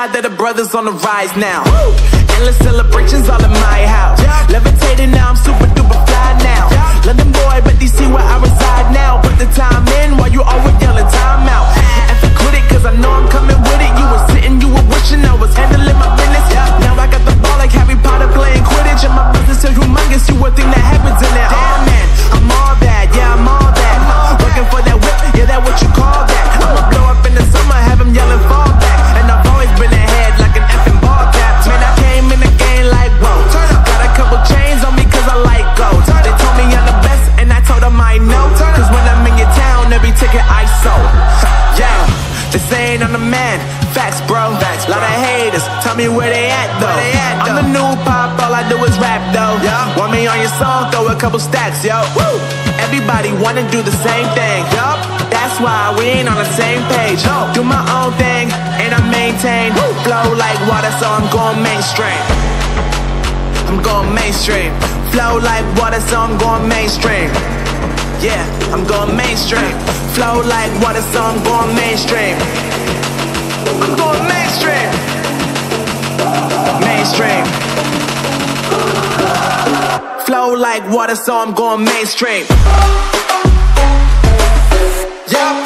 God that the brothers on the rise now. Endless celebrations all in my house. Levitating now, I'm super duper fly now. London boy, but DC where I reside now. Put the time in while you always yelling time out. And for quit it, cause I know I'm coming with it. You were sitting, you were wishing I was handling my business. Now I got the ball like Harry Potter playing Quidditch. And my business is humongous, you would think that happens in it. Oh man, I'm all that, yeah, I'm all that. Working for that whip, yeah, that what you call that. I'ma blow up in the summer, have them yelling fall back. And I've always been ahead like an effing ball cap. Man, I came in the game like, whoa. Got a couple chains on me cause I like gold. They told me I'm the best and I told them I know. Cause when I'm in your town, every ticket I sold. Yeah, they saying I'm the man. Facts, bro. Lot of haters, tell me where they at though. I'm the new pop, all I do is rap though. Want me on your song, throw a couple stacks, yo. Woo! Everybody wanna do the same thing, yup. That's why we ain't on the same page. Do my own thing, and I maintain. Flow like water, so I'm going mainstream. I'm going mainstream. Flow like water, so I'm going mainstream. Yeah, I'm going mainstream. Flow like water, so I'm going mainstream. I'm going mainstream. Mainstream. Flow like water, so I'm going mainstream. Yeah.